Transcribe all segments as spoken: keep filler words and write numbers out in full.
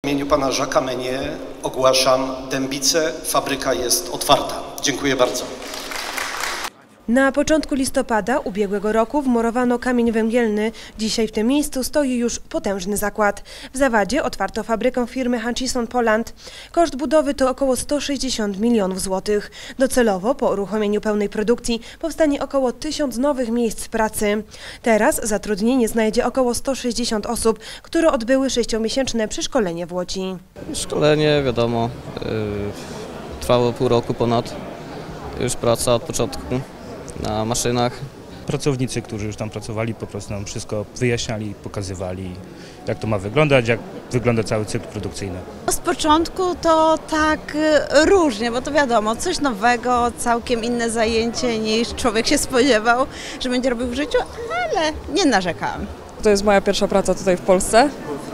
W imieniu pana Jacques'a Meynier ogłaszam Dębice, fabryka jest otwarta. Dziękuję bardzo. Na początku listopada ubiegłego roku wmurowano kamień węgielny. Dzisiaj w tym miejscu stoi już potężny zakład. W Zawadzie otwarto fabrykę firmy Hutchison Poland. Koszt budowy to około sto sześćdziesiąt milionów złotych. Docelowo po uruchomieniu pełnej produkcji powstanie około tysiąc nowych miejsc pracy. Teraz zatrudnienie znajdzie około sto sześćdziesiąt osób, które odbyły sześciomiesięczne przeszkolenie w Łodzi. Szkolenie, wiadomo, yy, trwało pół roku ponad. Już praca od początku na maszynach. Pracownicy, którzy już tam pracowali, po prostu nam wszystko wyjaśniali, pokazywali, jak to ma wyglądać, jak wygląda cały cykl produkcyjny. Z początku to tak różnie, bo to wiadomo, coś nowego, całkiem inne zajęcie niż człowiek się spodziewał, że będzie robił w życiu, ale nie narzekałem. To jest moja pierwsza praca tutaj w Polsce,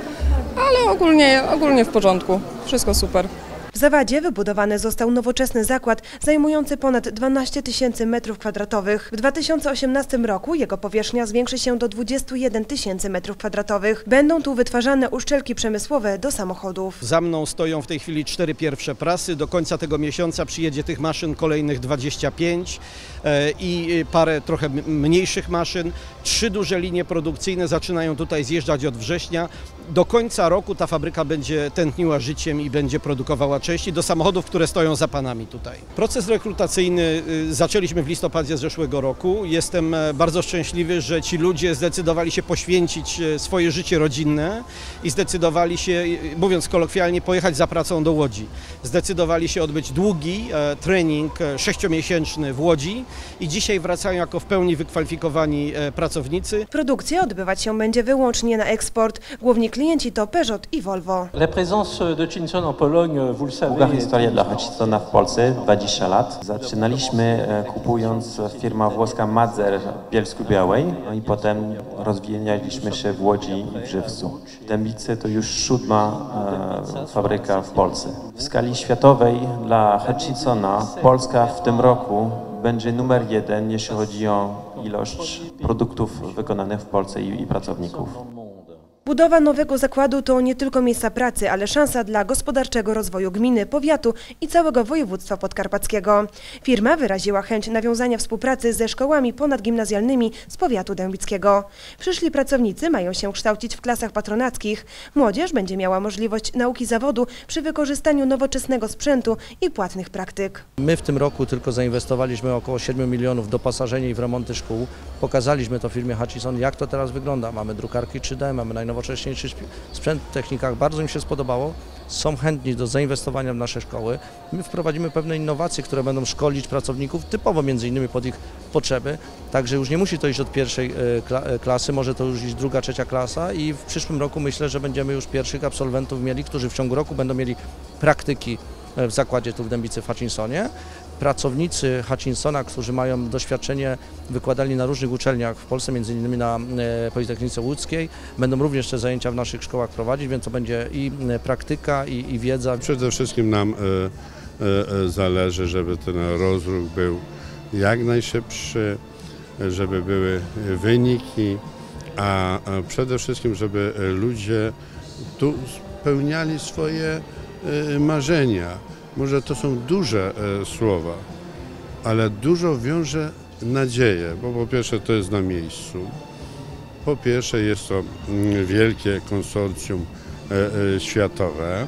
ale ogólnie, ogólnie w porządku, wszystko super. W Zawadzie wybudowany został nowoczesny zakład zajmujący ponad dwanaście tysięcy metrów kwadratowych. W dwa tysiące osiemnastym roku jego powierzchnia zwiększy się do dwudziestu jeden tysięcy metrów kwadratowych. Będą tu wytwarzane uszczelki przemysłowe do samochodów. Za mną stoją w tej chwili cztery pierwsze prasy. Do końca tego miesiąca przyjedzie tych maszyn kolejnych dwadzieścia pięć i parę trochę mniejszych maszyn. Trzy duże linie produkcyjne zaczynają tutaj zjeżdżać od września. Do końca roku ta fabryka będzie tętniła życiem i będzie produkowała części do samochodów, które stoją za panami tutaj. Proces rekrutacyjny zaczęliśmy w listopadzie zeszłego roku. Jestem bardzo szczęśliwy, że ci ludzie zdecydowali się poświęcić swoje życie rodzinne i zdecydowali się, mówiąc kolokwialnie, pojechać za pracą do Łodzi. Zdecydowali się odbyć długi trening sześciomiesięczny w Łodzi i dzisiaj wracają jako w pełni wykwalifikowani pracownicy. Produkcja odbywać się będzie wyłącznie na eksport. Główni klienci to Peugeot i Volvo. La présence de Hutchison en Pologne, vous le savez. Długa historia dla Hutchisona w Polsce, dwadzieścia lat. Zaczynaliśmy kupując firma włoska Madzer w Bielsku-Białej, no i potem rozwijaliśmy się w Łodzi i w Żywcu. Dębice to już siódma e, fabryka w Polsce. W skali światowej dla Hutchisona Polska w tym roku będzie numer jeden, jeśli chodzi o ilość produktów wykonanych w Polsce i, i pracowników. Budowa nowego zakładu to nie tylko miejsca pracy, ale szansa dla gospodarczego rozwoju gminy, powiatu i całego województwa podkarpackiego. Firma wyraziła chęć nawiązania współpracy ze szkołami ponadgimnazjalnymi z powiatu dębickiego. Przyszli pracownicy mają się kształcić w klasach patronackich. Młodzież będzie miała możliwość nauki zawodu przy wykorzystaniu nowoczesnego sprzętu i płatnych praktyk. My w tym roku tylko zainwestowaliśmy około siedmiu milionów w doposażenie i w remonty szkół. Pokazaliśmy to firmie Hutchison, jak to teraz wygląda. Mamy drukarki trzy D, mamy najnowocześniejsze nowocześniejszy sprzęt w technikach, bardzo im się spodobało, są chętni do zainwestowania w nasze szkoły. My wprowadzimy pewne innowacje, które będą szkolić pracowników typowo między innymi pod ich potrzeby, także już nie musi to iść od pierwszej klasy, może to już iść druga, trzecia klasa i w przyszłym roku myślę, że będziemy już pierwszych absolwentów mieli, którzy w ciągu roku będą mieli praktyki w zakładzie tu w Dębicy w Hutchisonie. Pracownicy Hutchisona, którzy mają doświadczenie, wykładali na różnych uczelniach w Polsce, między innymi na Politechnice Łódzkiej, będą również te zajęcia w naszych szkołach prowadzić, więc to będzie i praktyka, i, i wiedza. Przede wszystkim nam e, e, zależy, żeby ten rozruch był jak najszybszy, żeby były wyniki, a przede wszystkim, żeby ludzie tu spełniali swoje e, marzenia. Może to są duże e, słowa, ale dużo wiąże nadzieję, bo po pierwsze to jest na miejscu, po pierwsze jest to mm, wielkie konsorcjum e, e, światowe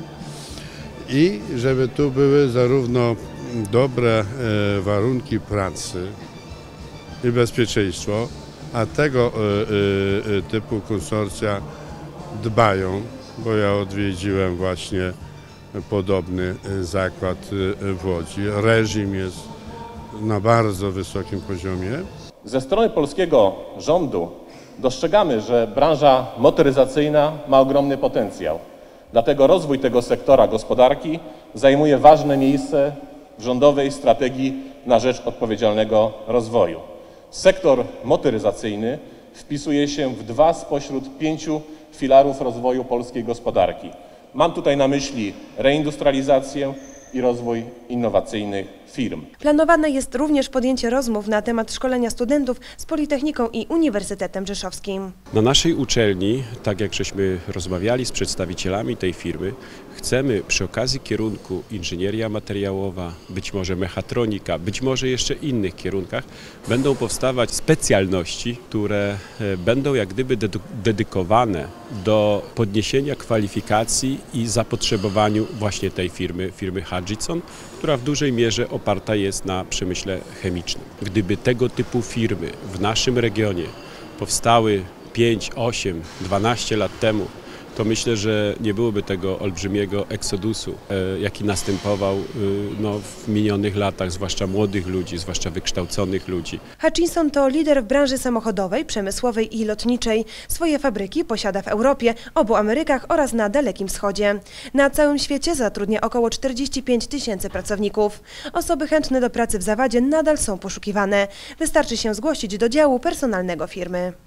i żeby tu były zarówno dobre e, warunki pracy i bezpieczeństwo, a tego e, e, typu konsorcja dbają, bo ja odwiedziłem właśnie podobny zakład w Łodzi. Reżim jest na bardzo wysokim poziomie. Ze strony polskiego rządu dostrzegamy, że branża motoryzacyjna ma ogromny potencjał. Dlatego rozwój tego sektora gospodarki zajmuje ważne miejsce w rządowej strategii na rzecz odpowiedzialnego rozwoju. Sektor motoryzacyjny wpisuje się w dwa spośród pięciu filarów rozwoju polskiej gospodarki. Mam tutaj na myśli reindustrializację i rozwój innowacyjnych firm. Planowane jest również podjęcie rozmów na temat szkolenia studentów z Politechniką i Uniwersytetem Rzeszowskim. Na naszej uczelni, tak jak żeśmy rozmawiali z przedstawicielami tej firmy, chcemy przy okazji kierunku inżynieria materiałowa, być może mechatronika, być może jeszcze innych kierunkach, będą powstawać specjalności, które będą jak gdyby dedykowane do podniesienia kwalifikacji i zapotrzebowaniu właśnie tej firmy, firmy Hutchison, która w dużej mierze oparta jest na przemyśle chemicznym. Gdyby tego typu firmy w naszym regionie powstały pięć, osiem, dwanaście lat temu, to myślę, że nie byłoby tego olbrzymiego eksodusu, jaki następował no, w minionych latach, zwłaszcza młodych ludzi, zwłaszcza wykształconych ludzi. Hutchison to lider w branży samochodowej, przemysłowej i lotniczej. Swoje fabryki posiada w Europie, obu Amerykach oraz na Dalekim Wschodzie. Na całym świecie zatrudnia około czterdzieści pięć tysięcy pracowników. Osoby chętne do pracy w zawadzie nadal są poszukiwane. Wystarczy się zgłosić do działu personalnego firmy.